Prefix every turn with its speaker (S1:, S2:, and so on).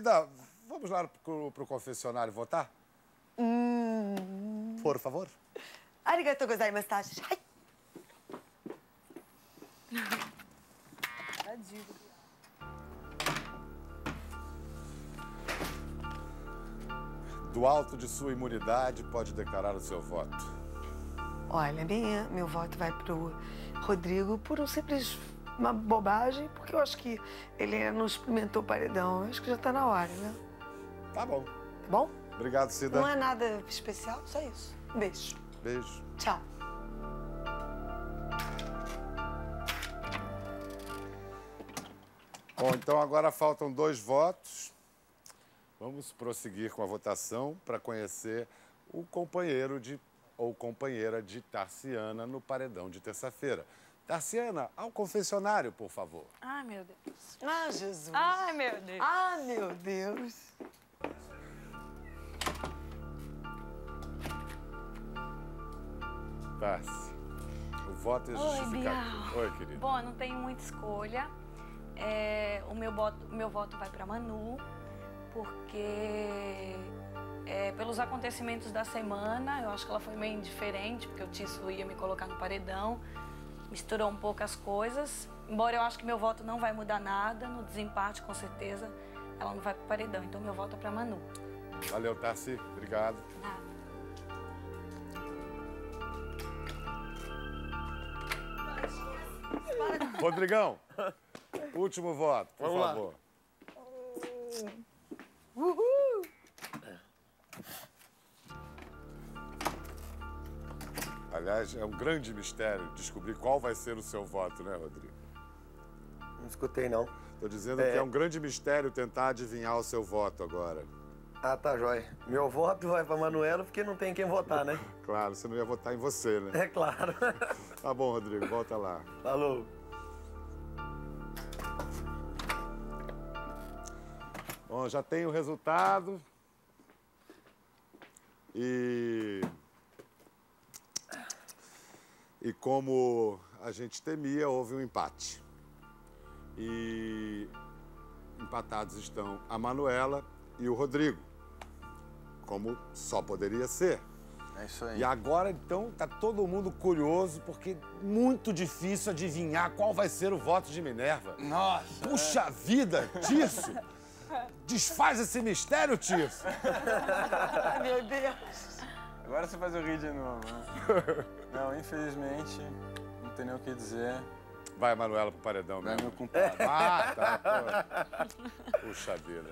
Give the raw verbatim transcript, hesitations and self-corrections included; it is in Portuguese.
S1: Cida, vamos lá pro, pro confessionário votar?
S2: Hum...
S1: Por favor.
S2: Arigatou gozaimasu. Ai.
S1: Do alto de sua imunidade, pode declarar o seu voto.
S2: Olha, minha, meu voto vai pro Rodrigo por um simples uma bobagem, porque eu acho que ele ainda não experimentou o paredão. Eu acho que já tá na hora, né?
S1: Tá bom.
S2: Tá bom?
S1: Obrigado, Cida.
S2: Não é nada especial, só isso. Um beijo.
S1: Beijo.
S2: Tchau.
S1: Bom, então agora faltam dois votos. Vamos prosseguir com a votação para conhecer o companheiro de, ou companheira de Tarciana no paredão de terça-feira. Tarciana, ao confessionário, por favor.
S3: Ai, meu Deus.
S2: Ah, Jesus.
S3: Ai, meu Deus.
S2: Ah, meu Deus.
S1: Tarci, o voto é justificativo. Oi, querida.
S3: Bom, eu não tenho muita escolha. É, o meu voto, meu voto vai para Manu, porque é, pelos acontecimentos da semana, eu acho que ela foi meio indiferente, porque o Tício ia me colocar no paredão, misturou um pouco as coisas. Embora eu acho que meu voto não vai mudar nada, no desempate, com certeza, ela não vai pro paredão. Então, meu voto é para Manu.
S1: Valeu, Tarci. Obrigado.
S3: Nada.
S1: Rodrigão, último voto, por
S4: Vamos
S1: favor.
S4: Lá.
S2: Uhul!
S1: Aliás, é um grande mistério descobrir qual vai ser o seu voto, né, Rodrigo?
S4: Não escutei, não.
S1: Tô dizendo
S4: É.
S1: que é um grande mistério tentar adivinhar o seu voto agora.
S4: Ah, tá, jóia. Meu voto vai pra Manuela porque não tem quem votar, né?
S1: Claro, você não ia votar em você, né?
S4: É claro.
S1: Tá bom, Rodrigo, volta lá.
S4: Falou.
S1: Bom, já tem o resultado. E... E como a gente temia, houve um empate. E empatados estão a Manuela e o Rodrigo, como só poderia ser.
S4: É isso aí.
S1: E agora, então, tá todo mundo curioso, porque é muito difícil adivinhar qual vai ser o voto de Minerva.
S5: Nossa!
S1: Puxa
S5: é.
S1: vida, Tício! Desfaz esse mistério, Tício!
S2: Ai, meu Deus.
S5: Agora você faz eu rir de novo, né? Não, infelizmente, não tem nem o que dizer.
S1: Vai, Manuela, pro paredão
S5: Vai
S1: mesmo.
S5: meu compadre.
S1: Ah, tá. Pô. Puxa vida.